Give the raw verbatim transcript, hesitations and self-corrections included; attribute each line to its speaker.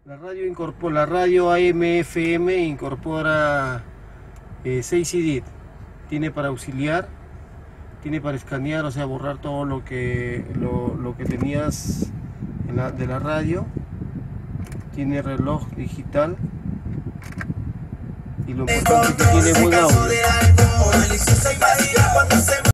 Speaker 1: La radio, incorpora, la radio A M F M incorpora eh, seis C D. Tiene para auxiliar, tiene para escanear, o sea, borrar todo lo que, lo, lo que tenías en la, de la radio. Tiene reloj digital. Y lo importante es que tiene buen audio.